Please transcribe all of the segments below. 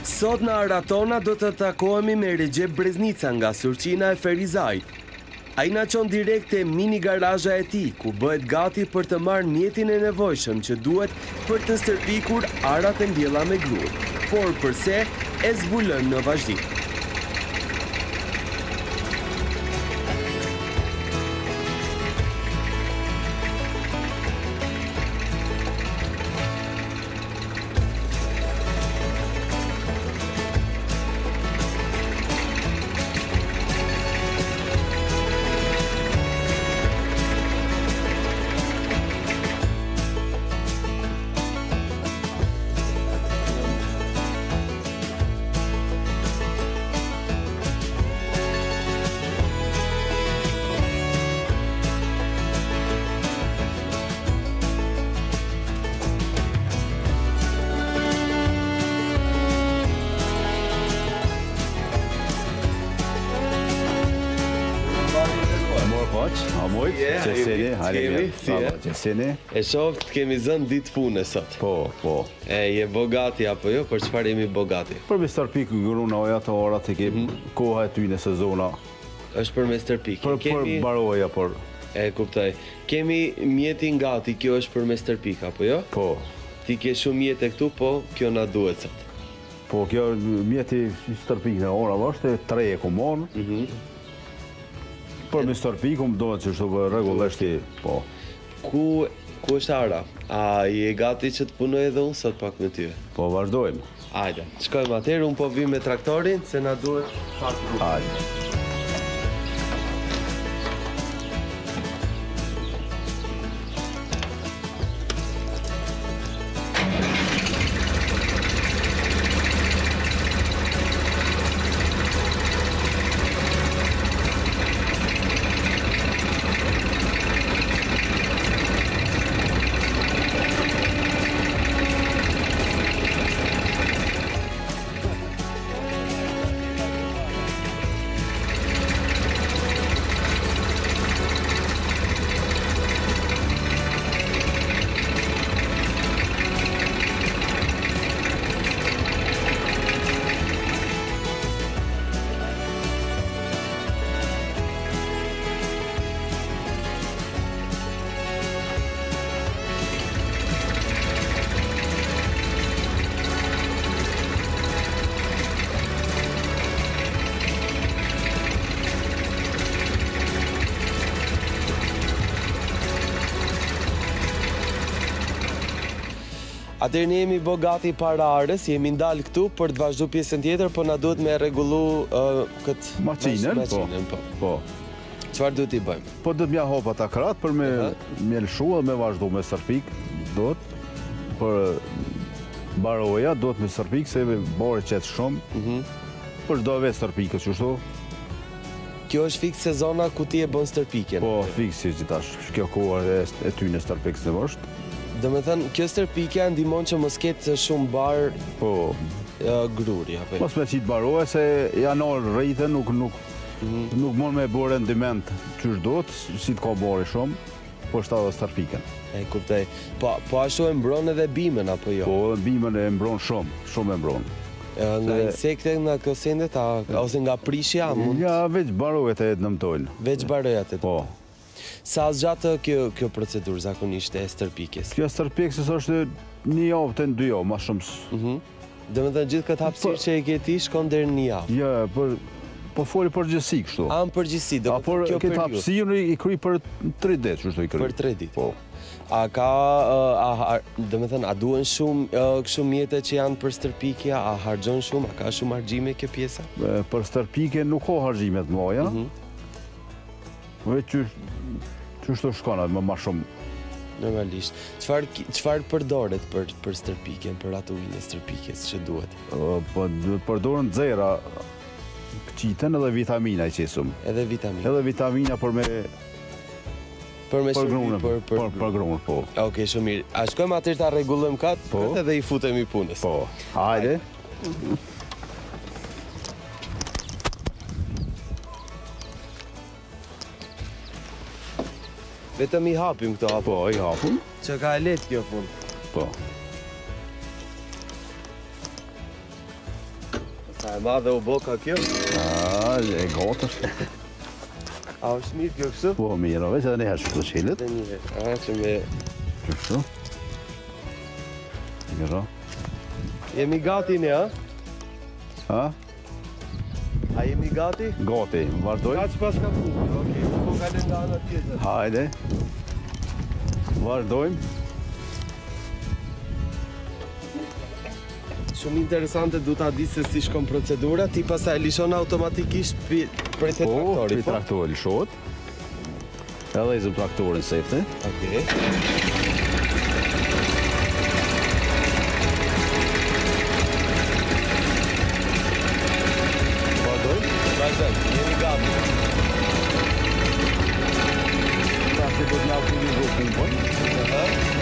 Sot në Aratona do të takohemi me Recep Breznica nga Surqina e Ferizajt. Ai na çon direkt te mini garazha e tij, ku bëhet gati për të marrë mjetin e nevojshëm që duhet për të stërpikur arat e mbjella me gru. Por përse e zbulojmë në vazhdim. E shoft kemi zënë ditë pune sot. Po. E je bogati apo jo? Për çfarë jemi bogati? Për me stërpik gruna oja të orat e kemi koha e ty në sezona. Është për me stërpik. Për baroja, por... E kuptoj. Kemi mjetin gati, kjo është për me stërpik apo jo? Po. Ti ke shumë mjete këtu, po kjo na duhet sot. Po, kjo mjeti stërpik në ora është 3 e ku morë. Për me stërpik, do të që shtu regulleshti, po. Ku është Ara? A je gati që të punoj edhe unë sot pak me ty? Po, vazhdojmë. Ajde, shkojmë atëherë, unë po vim me traktorin, se na duhet pak rrugë. Ajde. Atëherë ne jemi bogati para arës, jemi ndalë këtu për të vazhdu pjesën tjetër, po na duhet me rregullu këtë maçinën, po. Çfarë duhet i bëjmë? Po do të mja hop ata kratë për me lëshu dhe me vazhdu me stërpik, për baroja, do të me stërpik, se bore qëtë shumë, për çdo vetë stërpikës, qështu? Kjo është fikse sezona ku ti e bën stërpikjen? Po, fikse gjithash, kjo kohë e ty në stërpikës në vështë. Do me thënë, kjo stërpikja ndihmon që mos ketë shumë barë gruri, apo? Mos me qitë baroja, se janë orë rritën, nuk mund me bërë rendiment qysh do të, si të ka bërë shumë, po është edhe stërpikën. E kuptoj. Po ashtu e mbron edhe bimën, apo jo? Po, bimën e mbron shumë e mbron. Nga insekte, nga kësendet, ose nga prishja? Ja, veç barojat e nëmtojnë. Veç barojat e të? Po. Sa zgjatë kjo procedurë zakonisht e stërpikjes? Kjo stërpikjes është 1 javë të 2 javë, ma shumë. Dhe me thënë gjithë këtë hapësirë që e ke ti shkon deri në 1 javë? Ja, po foli përgjithësi kështu. A, në përgjithësi, do me thënë kjo periudhë. Këtë hapësirë i kry për 3 ditë, kështu i kry. Për 3 ditë? Po. A ka, dhe me thënë, a duen shumë mjete që janë për stërpikja, a hargjon shumë, a ka shumë hargjime kjo pjesa? Për stërpikje nuk ka hargjime të moja. Qështë të shkona, më shumë? Normalisht. Qëfar përdoret për stërpikjen, për atë ujnë e stërpikjes që duhet? Përdoren zera, qitën edhe vitamina i qesum. Edhe vitamina? Edhe vitamina për me... Për me shërbi, për grunën, po. Oke, shumë mirë. A shkojmë atër të regullëm këtë edhe i futemi punës? Po. Hajde. Vetëm i hapim këto, apo? Po, i hapim. Që ka e letë kjo punë? Po. Sa e madhe u boka kjo? E gatë është. A është mirë kjo kështu? Po, mirë, veç edhe njëherë shkëtë qilit. Dhe njëherë, që me... Kështu. Mira. Jemi gati ne, a? Ha? A jemi gati? Gati, vazhdoj. Ka që pas ka punë, okej, po kalem nga ana tjetër. Hajde. Vazhdojmë. Shumë interesante, du ta di se si shkon procedura, ti pastaj lishon automatikisht prej te traktori, Po, traktori lishohet. Edhe izëm traktorin sefte. Okej. Vazhdojmë, jemi gati. Ta që do t'na utilizo pumpën.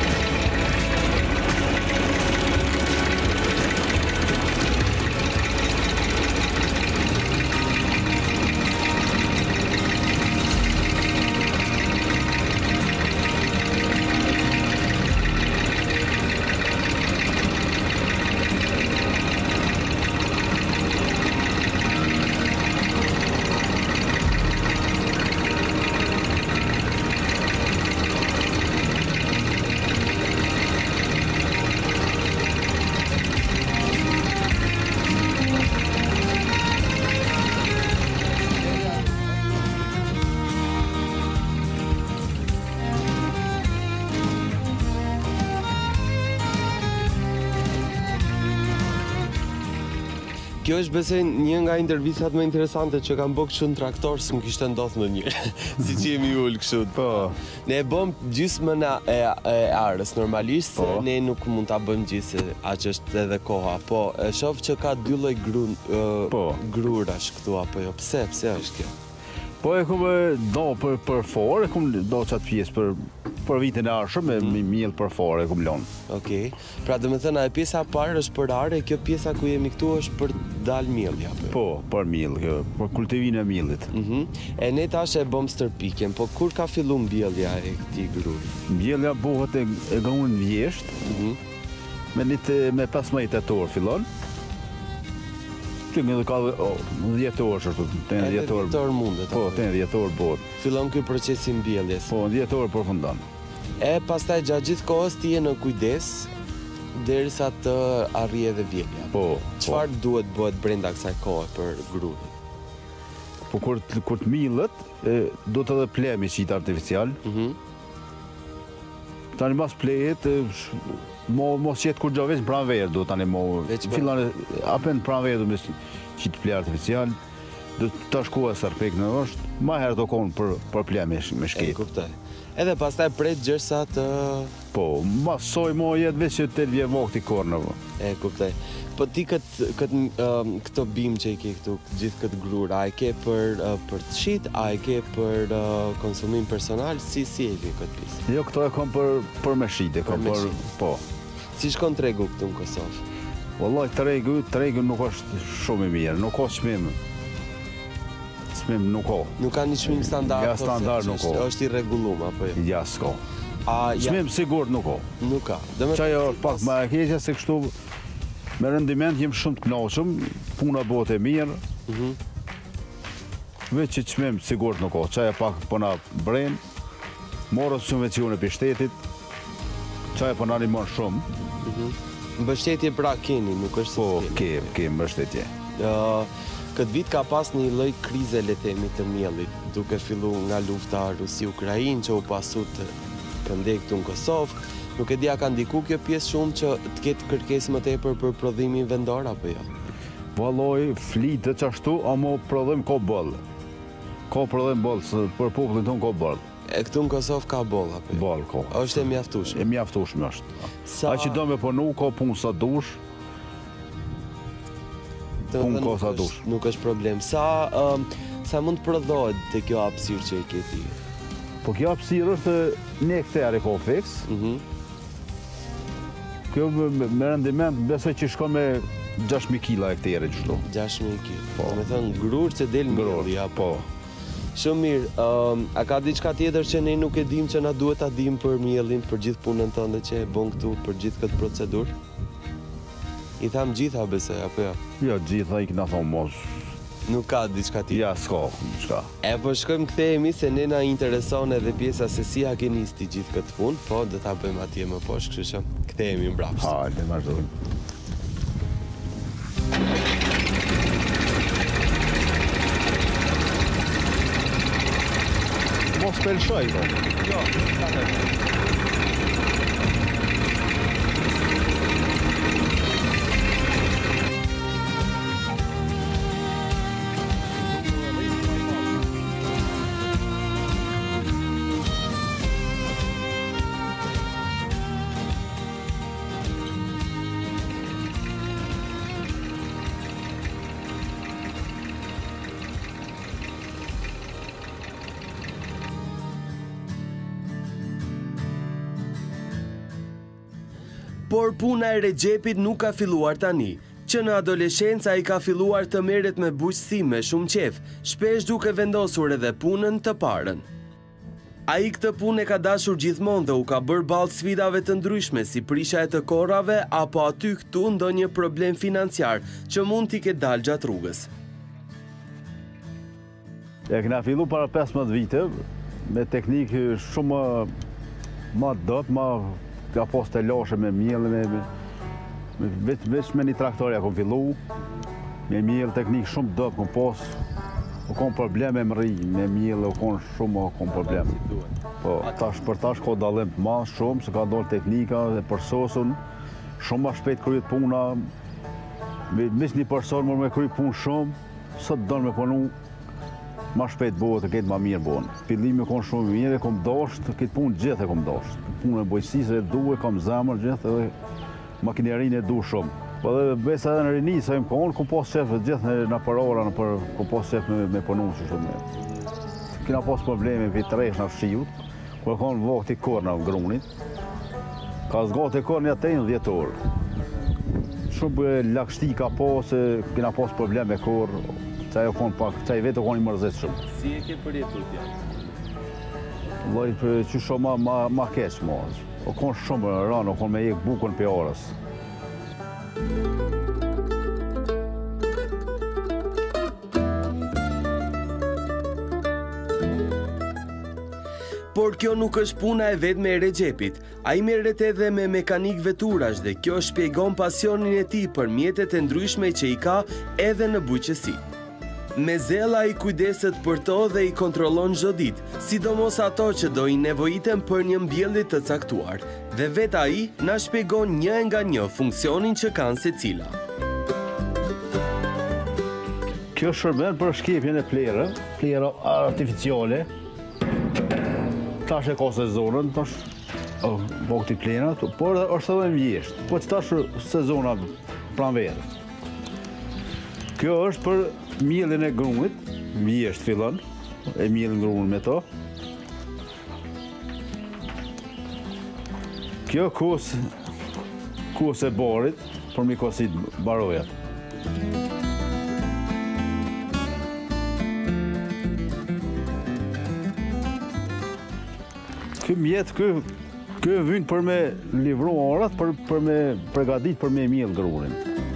Kjo është besoj një nga intervistat më interesante që kam bërë kështu në traktor, s'm kishte ndodhur ndonjëherë. Si që jemi ul kështu. Po. Ne e bëm gjysmën e arës normalisht, se ne nuk mund ta bëjmë gjithë, aq është edhe koha. Po, e shoh që ka dy lloj grurash këtu apo jo. Pse është kjo? Po e kumë do për forë, e kumë do qatë pjesë për vitin e arshëm, me miell për forë e kumë lonë. Okej. Pra dhe me thëna, e pjesa parë është për arë, e kjo pjesa ku jemi këtu është për dalë mielli, apo? Po, për miell, për kultivin e miellit. E ne tash e bëm stërpikjen, po kur ka fillu mbjellja e këtij gruri? Mbjellja bëhet e grunë vjesht, me 15 tetor fillon. Që nga ka 10 orë është, të në 10 orë. 10 orë mundet. Po, të në 10 orë bëhet. Fillon ky procesi mbjelljes. Po, 10 orë përfundon. E pastaj gjatë gjithë kohës ti je në kujdes derisa të arrijë edhe vjellja. Po. Çfarë duhet bëhet brenda kësaj kohe për grurin? Po kur të millet, do të edhe plemi qit artificial. Tani mas plejet, mos qetë kur gjo veç pranverë do tani fillon apen pranverë do me qitë ple artificial, do të shkua sërpek në është, ma herë do konë për plemi me shket. E kuptoj. Edhe pastaj pret gjersa të... Po, mas soj mo jetë veç që të vje vokti kornë. E kuptoj. Po ti këto bim që i ke këtu, gjithë këtë grur, a e ke për të shit, a e ke për konsumim personal, si e ke këtë pjesë? Jo, këto e kom për me shit, e kom për... Po. Si shkon tregu këtu në Kosovë? Wallaj, tregu nuk është shumë i mirë, nuk ka çmim. Çmim nuk ka. Nuk ka një çmim standard? Ja, standard nuk ka. Është i rregullum, apo jo? Ja, s'ka. Çmim sigurt nuk ka. Nuk ka. Qajo pak më e keqja se kështu, me rendiment jem shumë të kënaqshëm, puna bëhet e mirë. Veç që çmim sigurt nuk ka. Qaja pak po na bren, morët subvencione për shtetit, qaja po na animon shumë. Mbështetje pra keni, nuk është se s'keni. Po, ke mbështetje. Këtë vit ka pas një lloj krize, le themi, të miellit, duke fillu nga lufta Rusi-Ukrainë që u pasu të këndej këtu në Kosovë. Nuk e di a ka ndiku kjo pjesë shumë që të ketë kërkesë më tepër për prodhimin vendor apo jo? Valloj, flitet qashtu, ama prodhim ka bollë. Ka prodhim bollë, për popullin tonë ka bollë. E këtu në Kosovë ka bollë apo jo? Bollë ka. Është e mjaftueshme. E mjaftueshme është. A që do me punu, ka punë sa dush. Punë ka sa dush. Nuk është problem. Sa mund të prodhohet të kjo hapësirë që i ke ti? Po kjo hapësirë është 1 hektar e ka fiks. Kjo me rendiment besoj që shkon me 6.000 kila hektare gjithu. 6.000 kila. Po. Me thënë grur që del mielli, apo? Po. Shumë mirë. A ka diçka tjetër që ne nuk e dim që na duhet ta dim për miellin, për gjithë punën tënde që e bën këtu, për gjithë këtë procedurë? I tham gjitha besoj, apo jo? Jo, gjitha i këna thonë mos. Nuk ka diçka tjetër. Ja, s'ka, s'ka. E po shkojmë kthehemi se ne na intereson edhe pjesa se si a keni sti gjithë këtë punë, po do ta bëjmë atje më poshtë, kështu që kthehemi mbrapsht. Hajde, vazhdojmë. Mos pelshoj, po. Jo, por puna e Regjepit nuk ka filluar tani, që në adoleshenca i ka filluar të merret me bujqësi me shumë qef, shpesh duke vendosur edhe punën të parën. Ai këtë punë e ka dashur gjithmonë dhe u ka bërë ballë sfidave të ndryshme si prisha e të korrave apo aty këtu ndonjë problem financiar që mund t'i ketë dalë gjatë rrugës. E kena fillu para 15 vite me teknikë shumë më dop, ka pas të lashe me mjellë, veç me një traktorja kom fillu, me mjellë teknikë shumë dop kom pas, u kom probleme me rri, me mjellë, u kom shumë kom probleme. Po, për tash ka dallim të madh shumë, se ka dollë teknika dhe për sosun, shumë ma shpejt kryet puna, veç një person më me kryet punë shumë, sot dollë me punu, ma shpejt bëhet, këtë ma mirë bëhen. Fillimi kom shumë mirë, e kom dasht, këtë punë gjithë e kom dasht. Punë e bojësisë e duhe, kom zemër gjithë edhe makinerinë e du shumë. Po dhe besa edhe në rini, sa im konë, kom pas qef gjithë në parora, kom pas qef me punu që shumë. Kina pas probleme për tresh në fshiut, ku e konë vokti korë në grunit. Ka zgati korë një 10 orë. Shumë lakshti ka pas, kina pas probleme korë, qaj vetë o konë i mërzit shumë. Si e ke përjetu t'ja? Loj, që shumë ma keq ma. O konë shumë rënë, o konë me jekë bukën për orës. Por kjo nuk është puna e vetme e Regjepit. Ai merret edhe me mekanik veturash dhe kjo shpjegon pasionin e tij për mjetet e ndryshme që i ka edhe në bujqësi. Me zella i kujdeset për to dhe i kontrollon çdo ditë, sidomos ato që do i nevojiten për një mbjellje të caktuar. Dhe vetë ai na shpjegon një nga një funksionin që kanë secila. Kjo shërben për shkepjen e plera artificiale. Tash e ka sezonën, tash bokti plena, por është edhe mjesht. Po që tash sezona pranverë. Kjo është për mjellin e grunit, mjesht fillon, e mjellin grunit me to. Kjo kus e barit, për mi kosit barojat. Ky mjet, ky vynë për me livru orat, për me pregadit për me mjell grunin.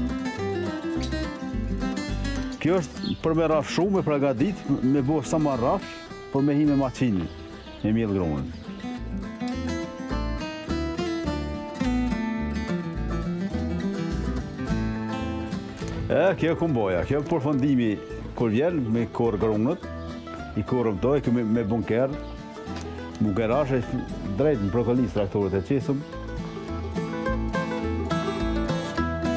Kjo është për me rafshu, me pregadit, me bo sa ma rafsh, për me hi me maqini, me mjell grunin. Kjo kumboja, kjo përfundimi kur vjen me korë grunët, i korëm to, me bunker, bunkerash e drejt në prokolis traktorët e qesëm,